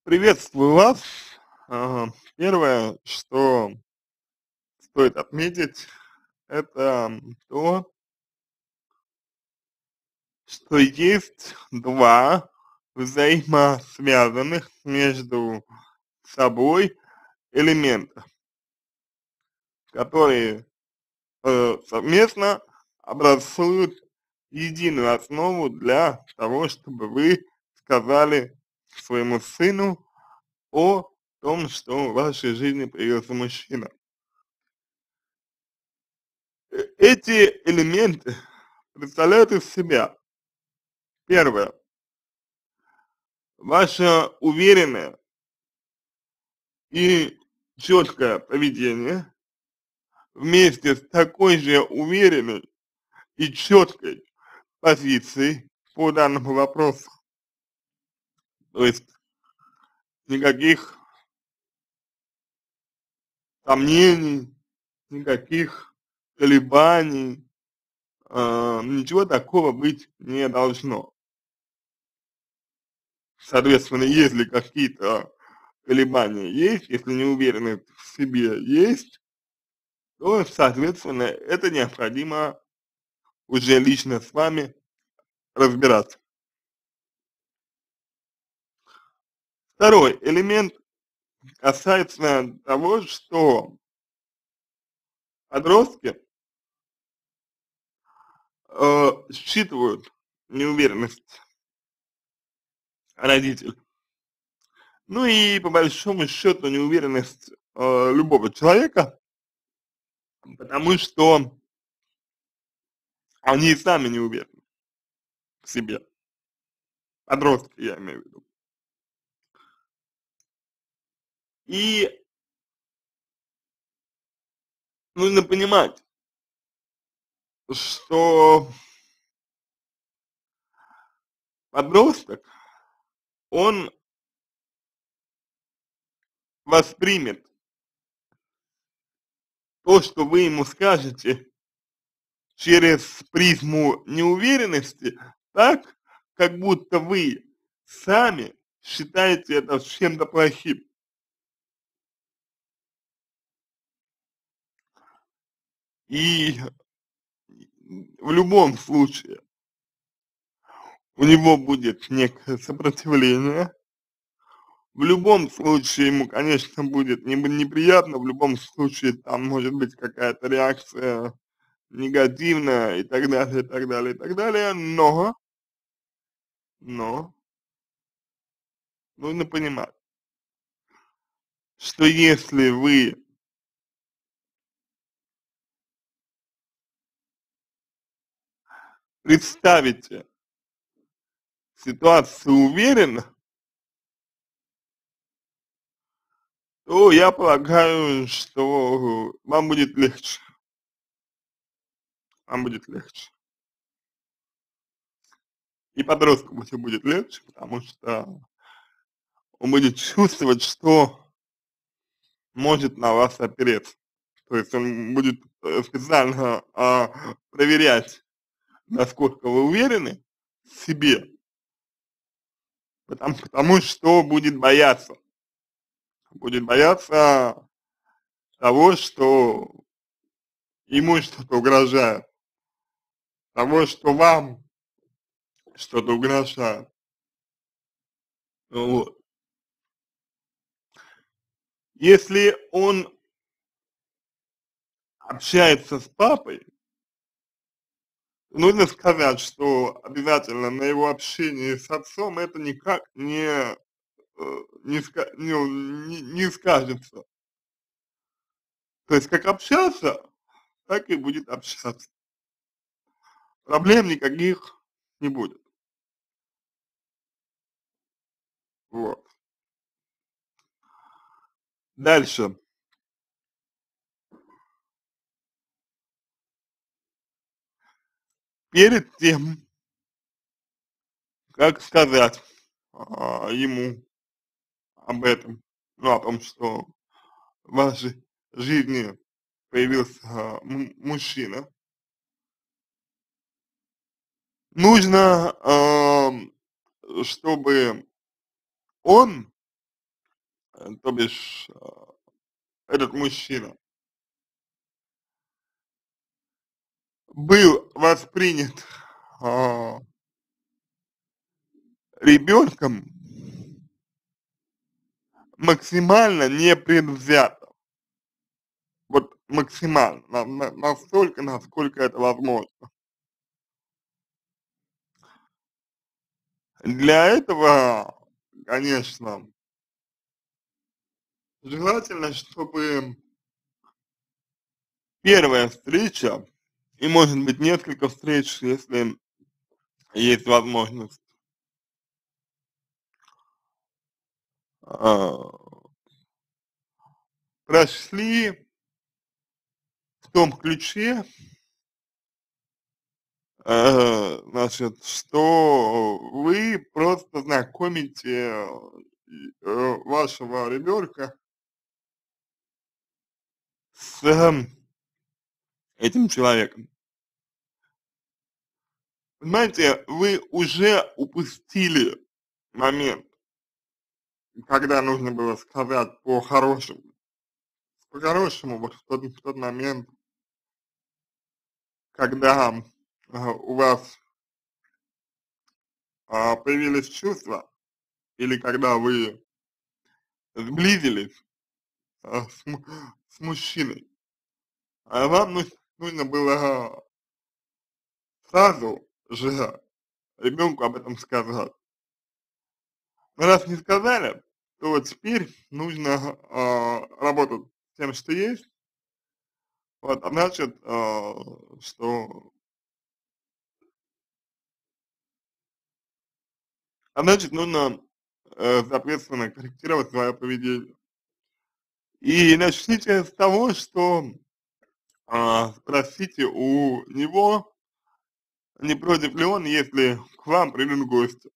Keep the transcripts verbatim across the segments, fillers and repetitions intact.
Приветствую вас. А, Первое, что стоит отметить, это то, что есть два взаимосвязанных между собой элемента, которые э, совместно образуют единую основу для того, чтобы вы сказали своему сыну о том, что в вашей жизни появился мужчина. Э, Эти элементы представляют из себя: первое — ваше уверенное и четкое поведение вместе с такой же уверенной и четкой позицией по данному вопросу. То есть никаких сомнений, никаких колебаний, а, ничего такого быть не должно. Соответственно, если какие-то колебания есть, если неуверенность в себе есть, то, соответственно, это необходимо уже лично с вами разбираться. Второй элемент касается того, что подростки э, считывают неуверенность родителей. Ну и по большому счету неуверенность э, любого человека, потому что они и сами не уверены в себе. Подростки, я имею в виду. И нужно понимать, что подросток, он воспримет то, что вы ему скажете, через призму неуверенности, так, как будто вы сами считаете это чем-то плохим. И в любом случае у него будет некое сопротивление, в любом случае ему, конечно, будет не- неприятно, в любом случае там может быть какая-то реакция негативная и так далее, и так далее, и так далее, но, но нужно понимать, что если вы представите ситуацию уверенно, то я полагаю, что вам будет легче, вам будет легче. И подростку будет будет легче, потому что он будет чувствовать, что может на вас опереться. То есть он будет э, специально а, проверять, насколько вы уверены в себе, потому, потому что будет бояться. Будет бояться того, что ему что-то угрожает, того, что вам что-то угрожает. Вот. Если он общается с папой, нужно сказать, что обязательно на его общении с отцом это никак не, э, не, ска- ну, не, не скажется. То есть как общался, так и будет общаться. Проблем никаких не будет. Вот. Дальше. Перед тем, как сказать а, ему об этом, ну, о том, что в вашей жизни появился а, м- мужчина, нужно, ам, чтобы он э, то бишь, э, этот мужчина был воспринят, а, ребенком максимально непредвзято. Вот максимально, на на настолько, насколько это возможно. Для этого, конечно, желательно, чтобы первая встреча, и может быть несколько встреч, если есть возможность, а, прошли в том ключе, э, значит, что вы просто знакомите, э, вашего ребенка с этим человеком. Понимаете, вы уже упустили момент, когда нужно было сказать по-хорошему. По-хорошему, вот в тот, в тот момент, когда а, у вас а, появились чувства, или когда вы сблизились а, с, му- с мужчиной, а вам ну- нужно было сразу же ребенку об этом сказать. Но раз не сказали, то вот теперь нужно а, работать с тем, что есть. Вот, а значит, а, что, а значит, нужно, э, соответственно, корректировать свое поведение. И начните с того, что а, спросите у него, не против ли он, если к вам придут гости.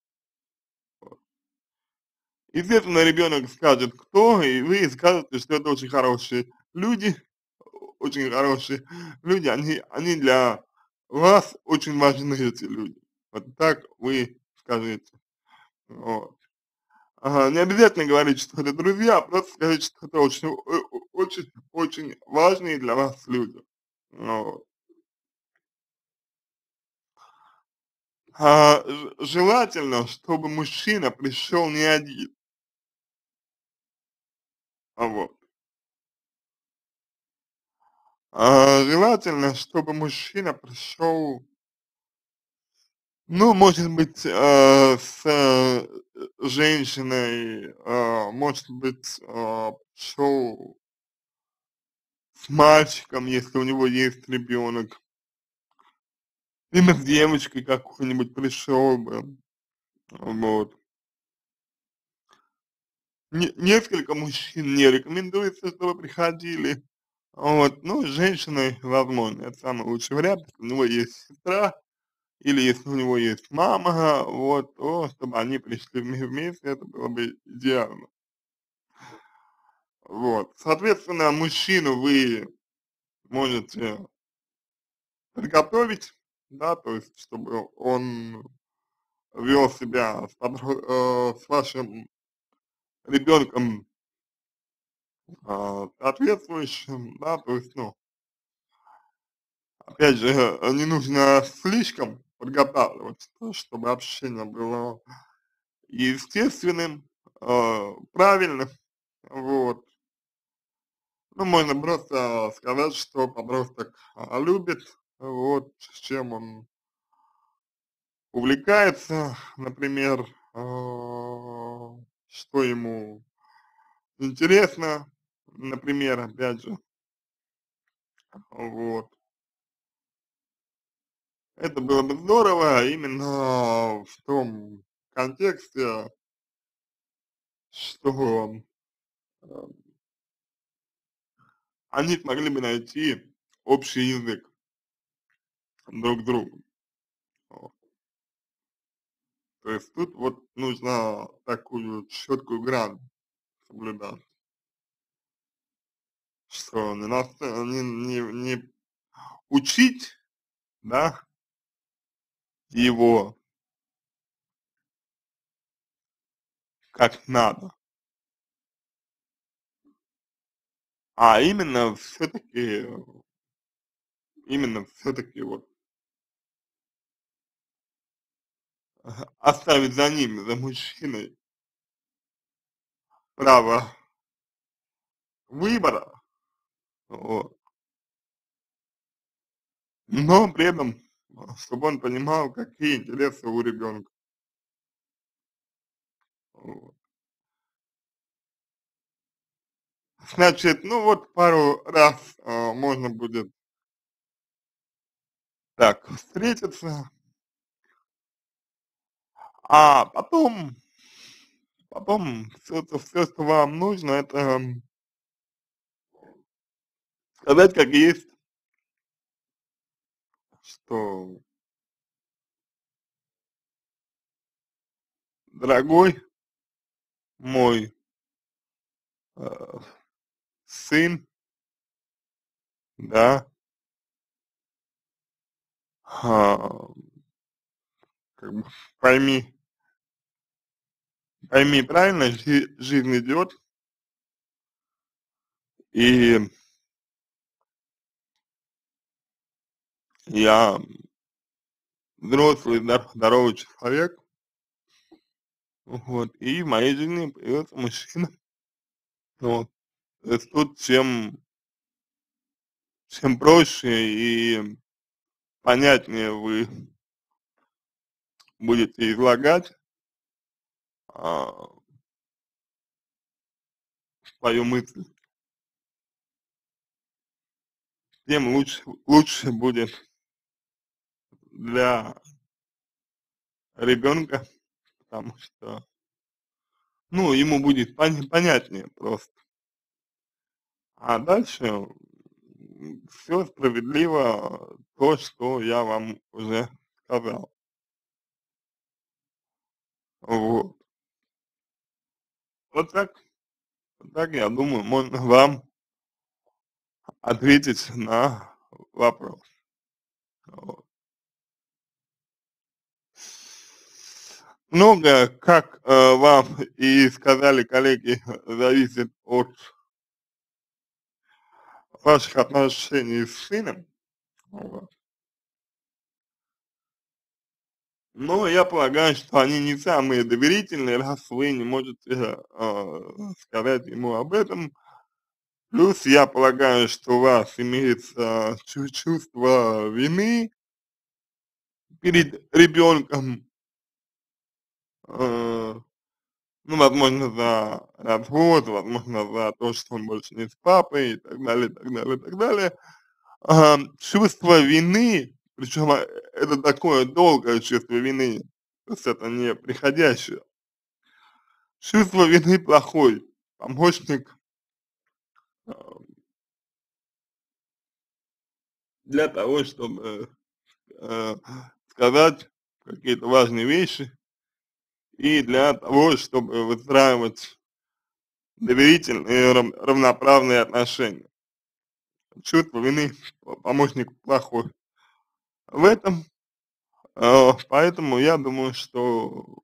Естественно, ребенок скажет, кто, и вы скажете, что это очень хорошие люди, очень хорошие люди, они, они для вас очень важны, эти люди. Вот так вы скажите. Вот. Ага, не обязательно говорить, что это друзья, а просто скажите, что это очень, о- о- очень, очень важные для вас люди. Вот. А, ж- желательно, чтобы мужчина пришел не один. А вот. А, желательно, чтобы мужчина пришел, ну, может быть, э, с э, женщиной, э, может быть, э, пришел с мальчиком, если у него есть ребенок, либо с девочкой какой-нибудь пришел бы. Вот. Не несколько мужчин не рекомендуется, чтобы приходили. Вот, ну, с женщиной возможно, это самый лучший вариант. Если у него есть сестра или если у него есть мама, вот, то чтобы они пришли вме вместе, это было бы идеально. Вот, соответственно, мужчину вы можете подготовить, да, то есть чтобы он вел себя с подро э, с вашим ребенком а, соответствующим, да, то есть, ну, опять же, э, не нужно слишком подготавливаться, да, чтобы общение было естественным, э, правильным, вот. Ну, можно просто сказать, что подросток а, любит, вот, с чем он увлекается, например, а, что ему интересно, например, опять же, вот. Это было бы здорово именно в том контексте, что э, они смогли бы найти общий язык друг с другом. Вот. То есть тут вот нужно такую четкую грань соблюдать, что не, нас- не, не, не учить, да, его как надо, А именно все-таки, именно все-таки вот ага, оставить за ними, за мужчиной право выбора, вот, но при этом, чтобы он понимал, какие интересы у ребенка. Вот. Значит, ну вот пару раз а, можно будет так встретиться, а потом, потом все, все, что вам нужно, это м, сказать как есть, что дорогой мой э, сын, да, а, как бы пойми, пойми правильно, жи- жизнь идет, и я взрослый, зда- здоровый человек, вот, и в моей жизни появился мужчина, вот. То есть тут чем, чем проще и понятнее вы будете излагать а, свою мысль, тем лучше, лучше будет для ребенка, потому что, ну, ему будет пон- понятнее просто. А дальше все справедливо, то, что я вам уже сказал. Вот. Вот так, вот так, я думаю, можно вам ответить на вопрос. Вот. Многое, как э, вам и сказали коллеги, зависит от ваших отношений с сыном. Вот. Но я полагаю, что они не самые доверительные, раз вы не можете э, сказать ему об этом. Плюс я полагаю, что у вас имеется чу- чувство вины перед ребенком, э, ну, возможно, за развод, возможно, за то, что он больше не с папой и так далее, и так далее, и так далее. А, чувство вины, причем а, это такое долгое чувство вины, то есть это не приходящее. Чувство вины плохой помощник а, для того, чтобы э, сказать какие-то важные вещи и для того, чтобы выстраивать доверительные рав- равноправные отношения. Чувство вины помощник плохой в этом, э, поэтому я думаю, что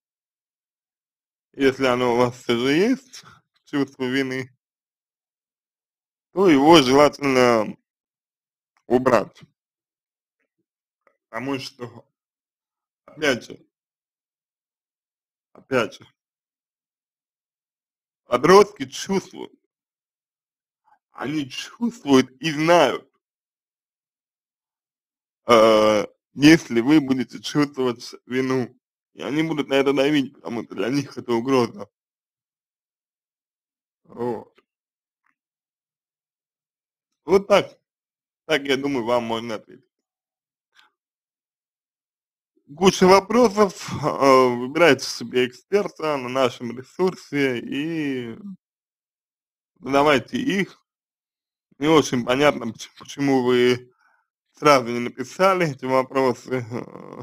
если оно у вас все же есть, чувство вины, то его желательно убрать. Потому что, опять же, опять же, подростки чувствуют, они чувствуют и знают, э, если вы будете чувствовать вину, и они будут на это давить, потому что для них это угроза. Вот, вот так, так я думаю, вам можно ответить. Куча вопросов, э, выбирайте себе эксперта на нашем ресурсе и задавайте их. Не очень понятно, поч- почему вы сразу не написали эти вопросы э,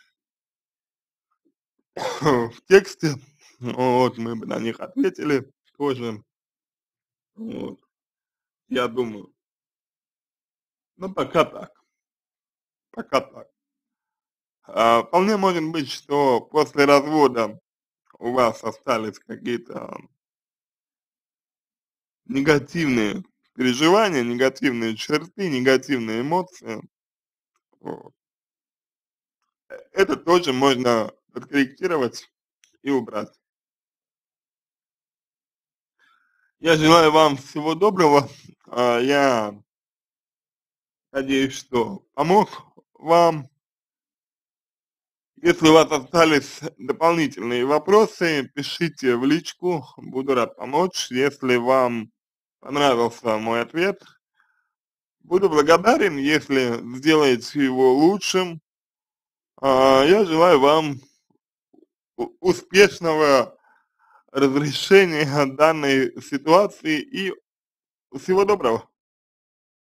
в тексте. Вот, мы бы на них ответили тоже. Вот, я думаю. Ну, пока так, пока так. А, вполне может быть, что после развода у вас остались какие-то негативные переживания, негативные черты, негативные эмоции, вот, э, это тоже можно подкорректировать и убрать. Я желаю вам всего доброго. А, я надеюсь, что помог вам. Если у вас остались дополнительные вопросы, пишите в личку, буду рад помочь. Если вам понравился мой ответ, буду благодарен, если сделаете его лучшим. А, я желаю вам у успешного разрешения данной ситуации и всего доброго.